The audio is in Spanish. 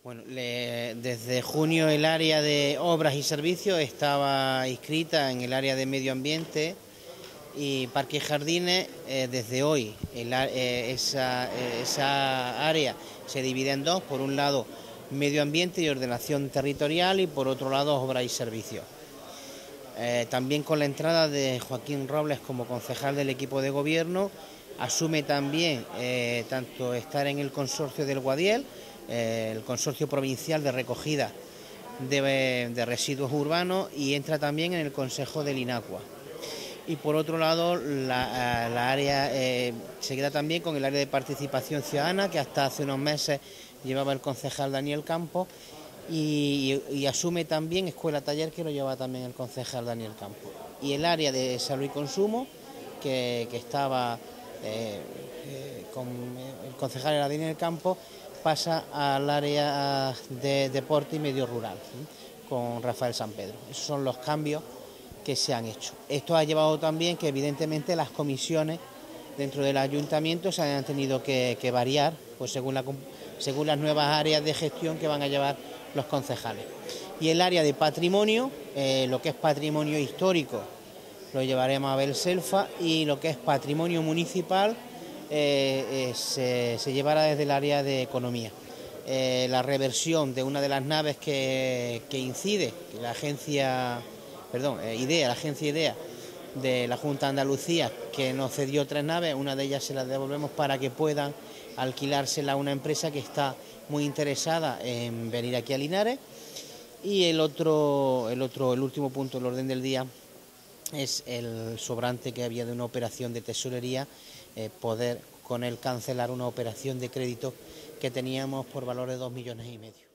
Bueno, desde junio el área de obras y servicios estaba inscrita en el área de medio ambiente y parques y jardines. Desde hoy esa área se divide en dos: por un lado medio ambiente y ordenación territorial, y por otro lado obras y servicios. También con la entrada de Joaquín Robles como concejal del equipo de gobierno, asume también tanto estar en el consorcio del Guadiel, el consorcio provincial de recogida de residuos urbanos, y entra también en el consejo del INACUA. Y por otro lado, la área se queda también con el área de participación ciudadana, que hasta hace unos meses llevaba el concejal Daniel Campos, y asume también Escuela Taller, que lo lleva también el concejal Daniel Campos. Y el área de salud y consumo, que estaba con el concejal era Daniel Campos, pasa al área de deporte y medio rural, con Rafael San Pedro. Esos son los cambios que se han hecho. Esto ha llevado también que evidentemente las comisiones dentro del ayuntamiento se hayan tenido que variar, pues según las nuevas áreas de gestión que van a llevar los concejales. Y el área de patrimonio, lo que es patrimonio histórico, lo llevaremos a Belselfa, y lo que es patrimonio municipal se llevará desde el área de economía. La reversión de una de las naves que incide la agencia IDEA de la Junta de Andalucía, que nos cedió 3 naves, una de ellas se las devolvemos para que puedan alquilársela a una empresa que está muy interesada en venir aquí a Linares. Y el último punto del orden del día es el sobrante que había de una operación de tesorería, poder con él cancelar una operación de crédito que teníamos por valor de 2,5 millones.